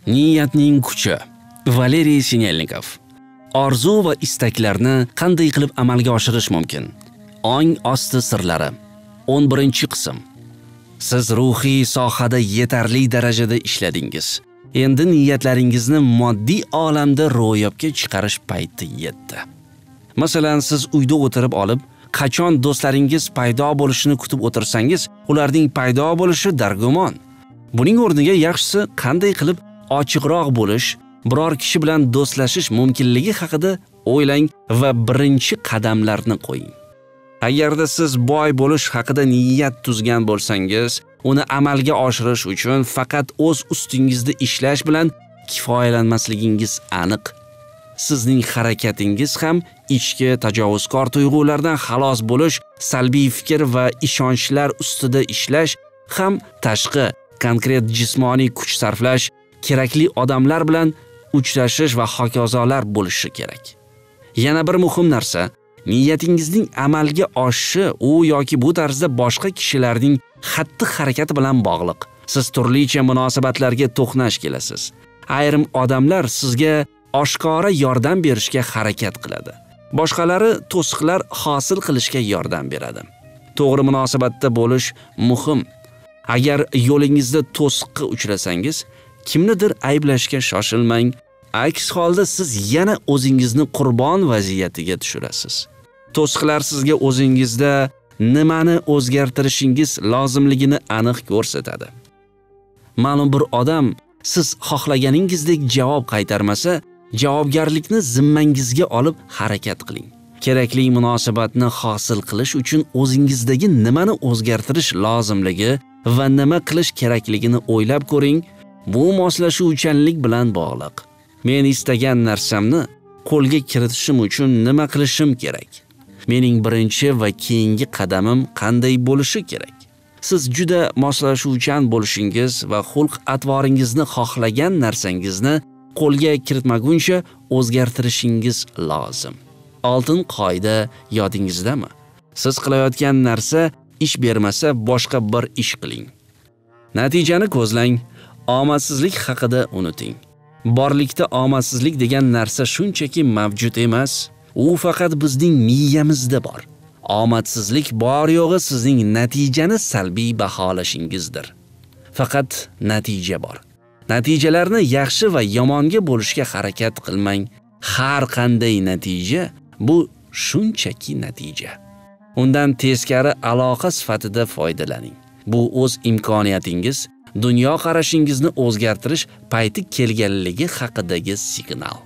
Niyatning kuchi. Valeriy Sinelnikov. Orzu va istaklarni qanday qilib amalga oshirish mumkin? Ong osti sirlari. 11-qism. Siz ruhiy sohada yetarli darajada ishladingiz. Endi niyatlaringizni moddiy olamda ro'yobga chiqarish payti yetdi. Masalan, siz uyda o'tirib olib, qachon do'stlaringiz paydo bo'lishini kutib o'tirsangiz, ularning paydo bo'lishi dargumon. Buning o'rniga yaxshisi qanday qilib ochiqroq bo'lish, biror kishi bilan do'stlashish mumkinligi haqida o'ylang va birinchi qadamlarni qo'ying. Agarda siz boy bo'lish haqida niyat tuzgan bo'lsangiz, uni amalga oshirish uchun faqat o'z ustingizda ishlash bilan kifoyalanmasligingiz aniq. Sizning harakatingiz ham ichki tajovuzkor tuyg'ulardan xalos bo'lish, salbiy fikr va ishonchlar ustida ishlash ham tashqi, konkret jismoniy kuch sarflash, kerakli odamlar bilan uchrashish va hokazolar bo'lishi kerak. Yana bir muhim narsa, niyatingizning amalga oshishi u yoki bu tarzda boshqa kishilarning xatti-harakati bilan bog'liq. Siz turlicha munosabatlarga to'qnash kelasiz. Ayrim odamlar sizga oshkora yordam berishga harakat qiladi. Boshqalari to'siqlar hosil qilishga yordam beradi. To'g'ri munosabatda bo'lish muhim. Agar yo'lingizda to'siqqa uchrasangiz, kimnidir ayblashga shoshilmang. Aks holda siz yana o'zingizni qurbon vaziyatiga tushirasiz. To'siqlar sizga o'zingizda nimani o'zgartirishingiz lozimligini aniq ko'rsatadi. Ma'lum bir odam siz xohlaganingizdek javob qaytarmasa, javobgarlikni zimmangizga olib harakat qiling. Kerakli munosabatni hosil qilish uchun o'zingizdagi nimani o'zgartirish lozimligi va nima qilish kerakligini o'ylab ko'ring. Bu moslashuvchanlik bilan bog'liq. Men istagan narsamni qo'lga kiritishim uchun nima qilishim kerak? Mening birinchi va keyingi qadamim qanday bo'lishi kerak? Siz juda moslashuvchan bo'lishingiz va xulq-atvoringizni xohlagan narsangizni qo'lga kiritmaguncha o'zgartirishingiz lozim. Oltin qoida yodingizdami? Siz qilayotgan narsa ish bermasa, boshqa bir ish qiling. Natijani ko'zlang. Omadsizlik haqida unuting. Borlikda omadsizlik degan narsa shunchaki mavjud emas, u faqat bizning miyamizda bor. Omadsizlik bor yo'g'i sizning natijani salbiy baholashingizdir. Faqat natija bor. Natijalarni yaxshi va yomonga bo'lishga harakat qilmang. Har qanday natija bu shunchaki natija. Undan teskari aloqa sifatida foydalaning. Bu o'z imkoniyatingiz, dunyo qarashingizni o'zgartirish payti kelganligi haqidagi signal.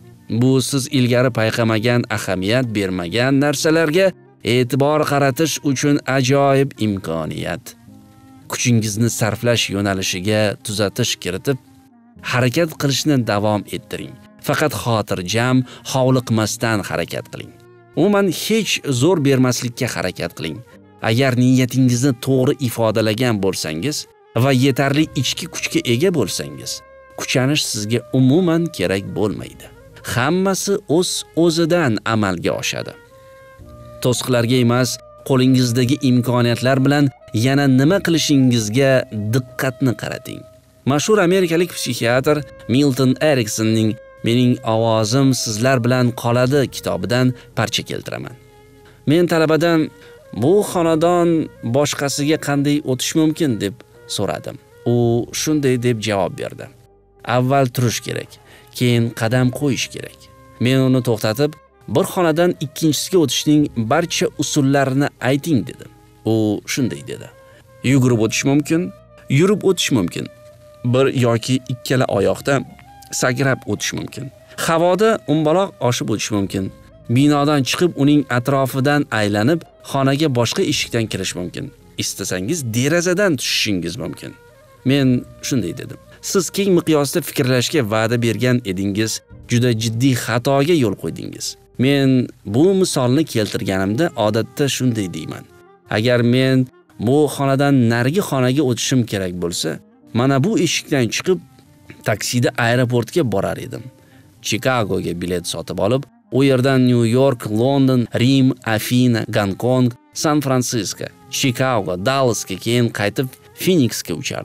Bu siz ilgari payqamagan, ahamiyat bermagan narsalarga e'tibor qaratish uchun ajoyib imkoniyat. Kuchingizni sarflash yo'nalishiga tuzatish kiritib, harakat qilishni davom ettiring. Faqat xotirjam, hovliqmasdan harakat qiling. Umuman hech zo'r bermaslikka harakat qiling. Agar niyatingizni to'g'ri ifodalagan bo'lsangiz va yetarli ichki kuchga ega bo'lsangiz, kuchanish sizga umuman kerak bo'lmaydi. Hammasi o'z-o'zidan amalga oshadi. To'siqlarga emas, qo'lingizdagi imkoniyatlar bilan yana nima qilishingizga diqqatni qarating. Mashhur amerikalik psixiatr Milton Ericksonning Mening ovozim sizlar bilan qoladi kitobidan parcha keltiraman. Men talabadan bu xonadon boshqasiga qanday o'tish mumkin deb so'radim. U shunday deb javob berdi. Avval turish kerak, keyin qadam qo'yish kerak. Men uni to'xtatib, bir xonadan ikkinchisiga o'tishning barcha usullarini ayting dedim. U shunday dedi. Yugurib o'tish mumkin, yurib o'tish mumkin. Bir yoki ikkala oyoqda sakrab o'tish mumkin. Havoda umbaloq oshib o'tish mumkin. Binodan chiqib uning atrofidan aylanib, xonaga boshqa eshikdan kirish mumkin. Istasangiz derazadan tushishingiz mumkin. Men shunday dedim. Siz keng miqyosda fikrlashga va'da bergan edingiz, juda jiddiy xatoga yo'l qo'ydingiz. Men bu misolni keltirganimda odatda shunday deyman. Agar men bu xonadan narigi xonaga o'tishim kerak bo'lsa, mana bu eshikdan chiqib taksida aeroportga borar edim. Chikagoga bilet sotib olib, u yerdan New York, London, Rim, Afina, Gonkong, San Fransisko, Chicago, Dallasga keyin qaytib Phoenixga uchardim.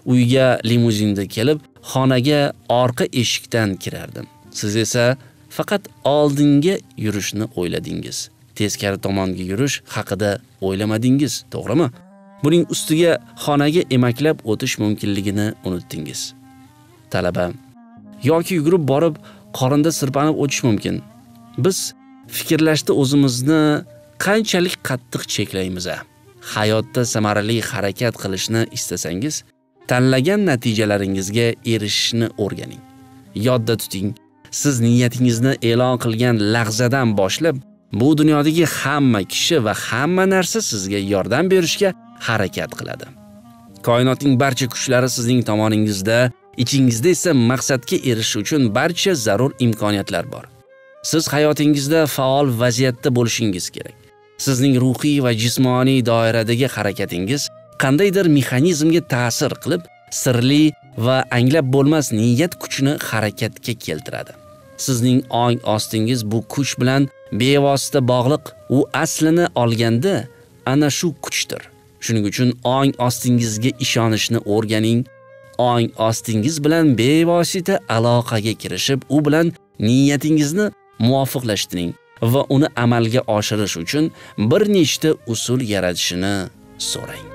uyga limuzinda kelib, xonaga orqa eshikdan kirardim. Siz esa faqat oldinga yurishni o'yladingiz. Teskari tomonga yurish haqida o'ylamadingiz, to'g'rimi? Buning ustiga xonaga emaklab o'tish mumkinligini unutdingiz. Talaba yoki yugurib borib qorinda sirpanib o'tish mumkin. Biz fikrlashda o'zimizni qanchalik qattiq cheklaymiz. Hayotda samarali harakat qilishni istasangiz, tanlagan natijalaringizga erishishni o'rganing. Yodda tuting, siz niyatingizni e'lon qilgan lahzadan boshlab bu dunyodagi hamma kishi va hamma narsa sizga yordam berishga harakat qiladi. Koinotning barcha kuchlari sizning tomoningizda, ichingizda esa maqsadga erishish uchun barcha zarur imkoniyatlar bor. Siz hayotingizda faol vaziyatda bo'lishingiz kerak. Sizning ruhiy va jismoniy doiradagi harakatingiz qandaydir mexanizmga ta'sir qilib, sirli va anglab bo'lmas niyat kuchini harakatga keltiradi. Sizning ong ostingiz bu kuch bilan bevosita bog'liq. U aslini olganda ana shu kuchdir. Shuning uchun ong ostingizga ishonishni o'rganing. Ong ostingiz bilan bevosita aloqaga kirishib, u bilan niyatingizni muvofiqlashtiring va uni amalga oshirish uchun bir nechta usul yaratishini so'rang.